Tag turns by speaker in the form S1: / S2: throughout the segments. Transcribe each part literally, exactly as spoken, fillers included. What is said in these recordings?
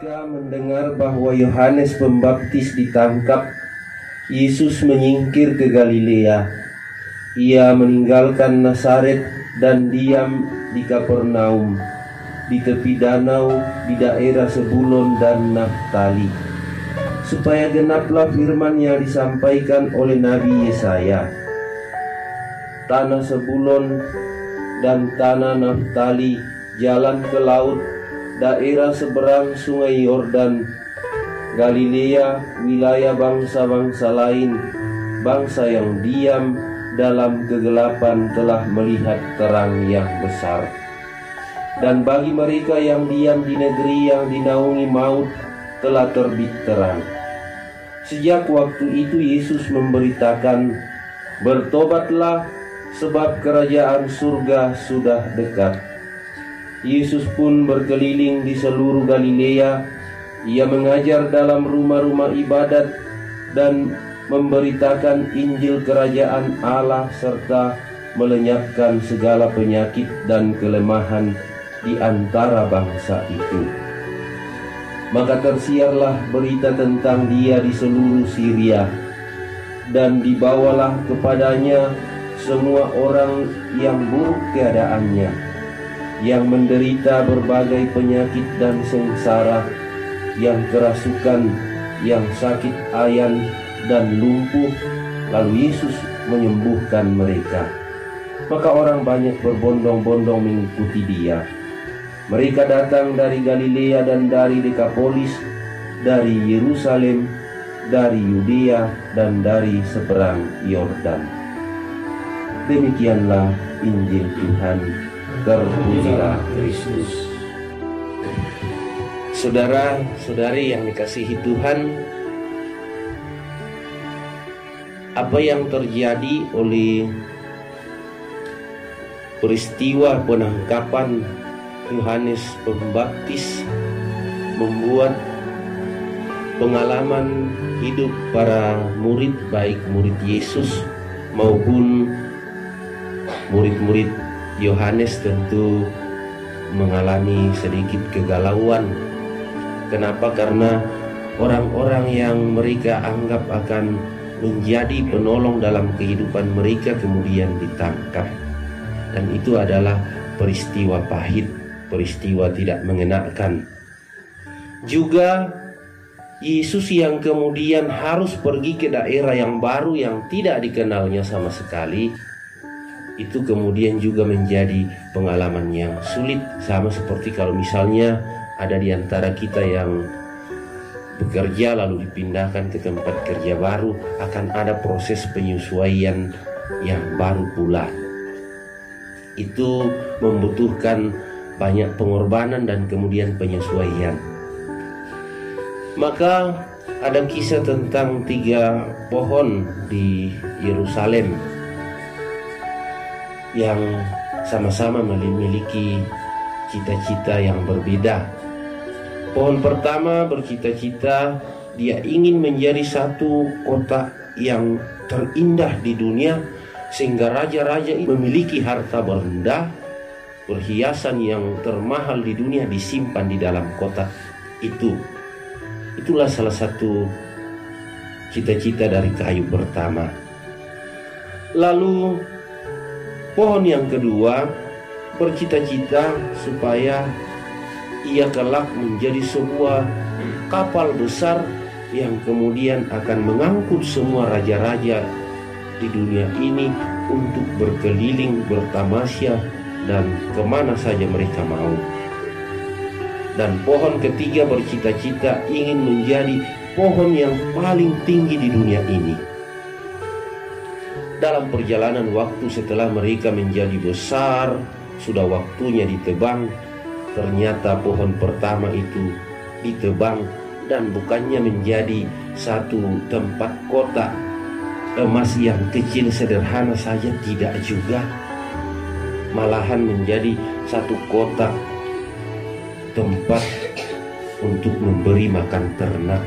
S1: Ketika mendengar bahwa Yohanes Pembaptis ditangkap, Yesus menyingkir ke Galilea. Ia meninggalkan Nazaret dan diam di Kapernaum, di tepi danau di daerah Zebulon dan Naftali, supaya genaplah firman yang disampaikan oleh Nabi Yesaya. Tanah Zebulon dan tanah Naftali, jalan ke laut, daerah seberang sungai Yordan, Galilea, wilayah bangsa-bangsa lain, bangsa yang diam dalam kegelapan telah melihat terang yang besar. Dan bagi mereka yang diam di negeri yang dinaungi maut telah terbit terang. Sejak waktu itu Yesus memberitakan, "Bertobatlah, sebab kerajaan surga sudah dekat." Yesus pun berkeliling di seluruh Galilea. Ia mengajar dalam rumah-rumah ibadat dan memberitakan Injil kerajaan Allah serta melenyapkan segala penyakit dan kelemahan di antara bangsa itu. Maka tersiarlah berita tentang dia di seluruh Syria, dan dibawalah kepadanya semua orang yang buruk keadaannya, yang menderita berbagai penyakit dan sengsara, yang kerasukan, yang sakit ayan dan lumpuh, lalu Yesus menyembuhkan mereka. Maka orang banyak berbondong-bondong mengikuti dia. Mereka datang dari Galilea dan dari Dekapolis, dari Yerusalem, dari Yudea dan dari seberang Yordan. Demikianlah Injil Tuhan. Terpujilah Kristus. Saudara-saudari yang dikasihi Tuhan, apa yang terjadi oleh peristiwa penangkapan Yohanes Pembaptis membuat pengalaman hidup para murid, baik murid Yesus maupun murid-murid Yohanes, tentu mengalami sedikit kegalauan. Kenapa? Karena orang-orang yang mereka anggap akan menjadi penolong dalam kehidupan mereka kemudian ditangkap. Dan itu adalah peristiwa pahit, peristiwa tidak mengenakan. Juga Yesus yang kemudian harus pergi ke daerah yang baru yang tidak dikenalnya sama sekali, itu kemudian juga menjadi pengalaman yang sulit. Sama seperti kalau misalnya ada di antara kita yang bekerja lalu dipindahkan ke tempat kerja baru, akan ada proses penyesuaian yang baru pula. Itu membutuhkan banyak pengorbanan dan kemudian penyesuaian. Maka ada kisah tentang tiga pohon di Yerusalem yang sama-sama memiliki cita-cita yang berbeda. Pohon pertama bercita-cita dia ingin menjadi satu kota yang terindah di dunia, sehingga raja-raja memiliki harta benda, perhiasan yang termahal di dunia disimpan di dalam kota itu. Itulah salah satu cita-cita dari kayu pertama. Lalu pohon yang kedua bercita-cita supaya ia kelak menjadi sebuah kapal besar yang kemudian akan mengangkut semua raja-raja di dunia ini untuk berkeliling, bertamasya, dan kemana saja mereka mau. Dan pohon ketiga bercita-cita ingin menjadi pohon yang paling tinggi di dunia ini. Dalam perjalanan waktu setelah mereka menjadi besar, sudah waktunya ditebang, ternyata pohon pertama itu ditebang dan bukannya menjadi satu tempat kota emas yang kecil sederhana saja, tidak juga. Malahan menjadi satu kota tempat untuk memberi makan ternak.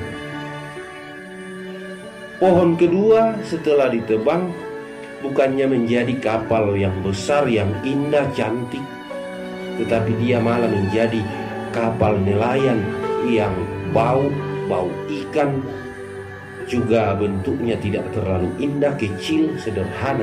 S1: Pohon kedua setelah ditebang bukannya menjadi kapal yang besar, yang indah, cantik, tetapi dia malah menjadi kapal nelayan yang bau, bau ikan, juga bentuknya tidak terlalu indah, kecil, sederhana.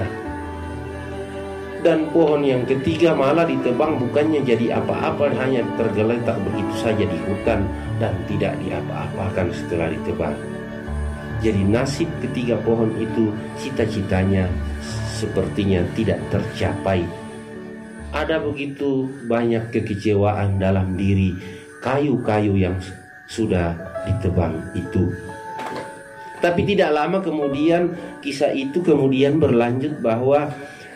S1: Dan pohon yang ketiga malah ditebang, bukannya jadi apa-apa, hanya tergeletak begitu saja di hutan dan tidak diapa-apakan setelah ditebang. Jadi nasib ketiga pohon itu, cita-citanya sepertinya tidak tercapai. Ada begitu banyak kekecewaan dalam diri kayu-kayu yang sudah ditebang itu. Tapi tidak lama kemudian kisah itu kemudian berlanjut bahwa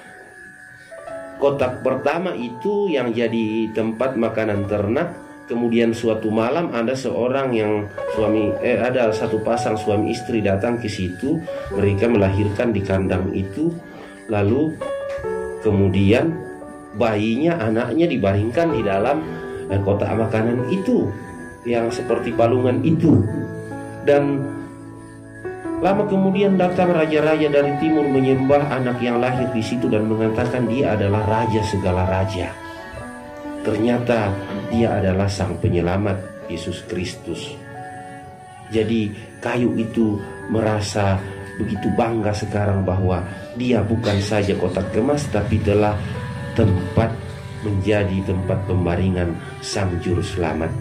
S1: kotak pertama itu yang jadi tempat makanan ternak, kemudian suatu malam ada seorang yang suami eh, ada satu pasang suami istri datang ke situ. Mereka melahirkan di kandang itu, lalu kemudian bayinya, anaknya dibaringkan di dalam eh, kotak makanan itu yang seperti palungan itu. Dan lama kemudian datang raja-raja dari timur menyembah anak yang lahir di situ dan mengatakan dia adalah raja segala raja. Ternyata dia adalah sang penyelamat, Yesus Kristus. Jadi kayu itu merasa begitu bangga sekarang bahwa dia bukan saja kotak emas, tapi telah tempat menjadi tempat pembaringan sang juru selamat.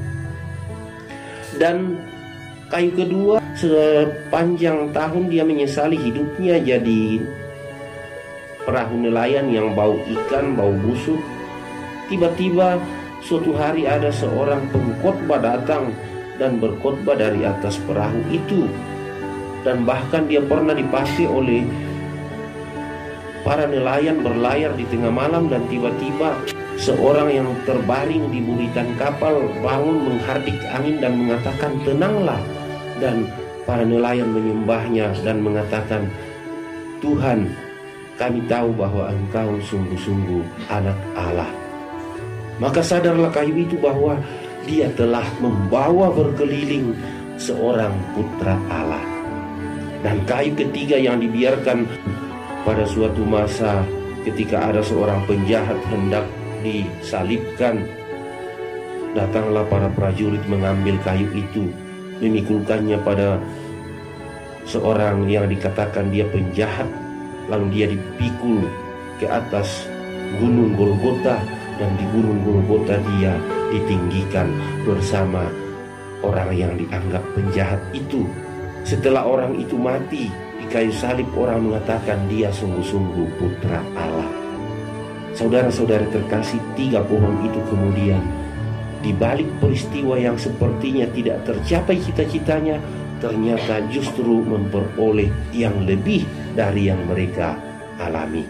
S1: Dan kayu kedua, sepanjang tahun dia menyesali hidupnya jadi perahu nelayan yang bau ikan, bau busuk. Tiba-tiba suatu hari ada seorang pengkhotbah datang dan berkhotbah dari atas perahu itu. Dan bahkan dia pernah dipakai oleh para nelayan berlayar di tengah malam, dan tiba-tiba seorang yang terbaring di buritan kapal bangun menghardik angin dan mengatakan, "Tenanglah." Dan para nelayan menyembahnya dan mengatakan, "Tuhan, kami tahu bahwa Engkau sungguh-sungguh anak Allah." Maka sadarlah kayu itu bahwa dia telah membawa berkeliling seorang putra Allah. Dan kayu ketiga yang dibiarkan pada suatu masa ketika ada seorang penjahat hendak disalibkan, datanglah para prajurit mengambil kayu itu, memikulkannya pada seorang yang dikatakan dia penjahat, lalu dia dipikul ke atas gunung Golgota, dan di gunung Golgota dia ditinggikan bersama orang yang dianggap penjahat itu. Setelah orang itu mati di kayu salib, orang mengatakan dia sungguh-sungguh putra Allah. Saudara-saudara terkasih, tiga pohon itu kemudian di balik peristiwa yang sepertinya tidak tercapai cita-citanya, ternyata justru memperoleh yang lebih dari yang mereka alami.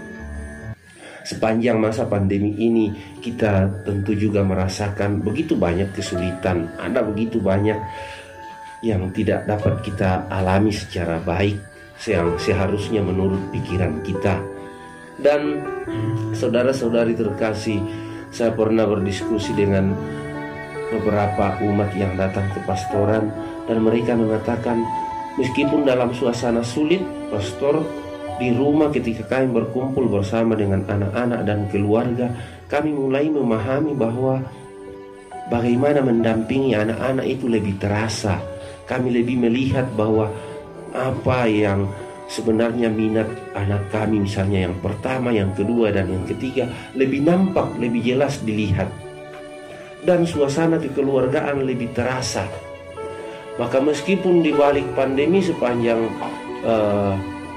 S1: Sepanjang masa pandemi ini kita tentu juga merasakan begitu banyak kesulitan, ada begitu banyak yang tidak dapat kita alami secara baik yang seharusnya menurut pikiran kita. Dan saudara-saudari terkasih, saya pernah berdiskusi dengan beberapa umat yang datang ke pastoran, dan mereka mengatakan meskipun dalam suasana sulit, pastor, di rumah ketika kami berkumpul bersama dengan anak-anak dan keluarga, kami mulai memahami bahwa bagaimana mendampingi anak-anak itu lebih terasa. Kami lebih melihat bahwa apa yang sebenarnya minat anak kami, misalnya yang pertama, yang kedua, dan yang ketiga, lebih nampak, lebih jelas dilihat. Dan suasana kekeluargaan lebih terasa. Maka meskipun di balik pandemi sepanjang uh,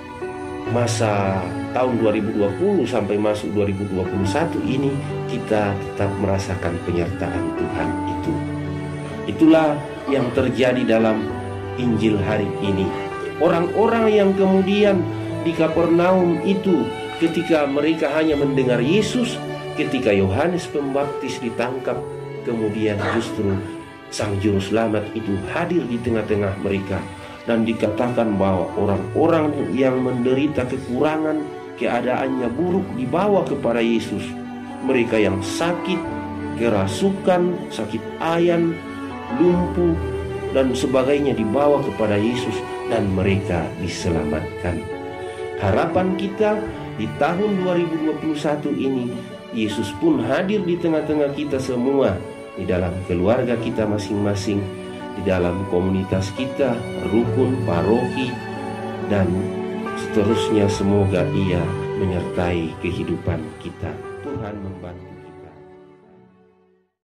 S1: masa tahun dua ribu dua puluh sampai masuk dua ribu dua puluh satu ini, kita tetap merasakan penyertaan Tuhan itu. Itulah yang terjadi dalam Injil hari ini. Orang-orang yang kemudian di Kapernaum itu, ketika mereka hanya mendengar Yesus, ketika Yohanes Pembaptis ditangkap, kemudian justru Sang Juru Selamat itu hadir di tengah-tengah mereka. Dan dikatakan bahwa orang-orang yang menderita kekurangan, keadaannya buruk, dibawa kepada Yesus. Mereka yang sakit, kerasukan, sakit ayan, lumpuh, dan sebagainya dibawa kepada Yesus, dan mereka diselamatkan. Harapan kita di tahun dua ribu dua puluh satu ini, Yesus pun hadir di tengah-tengah kita semua, di dalam keluarga kita masing-masing, di dalam komunitas kita, rukun, paroki, dan seterusnya. Semoga Ia menyertai kehidupan kita. Tuhan membantu.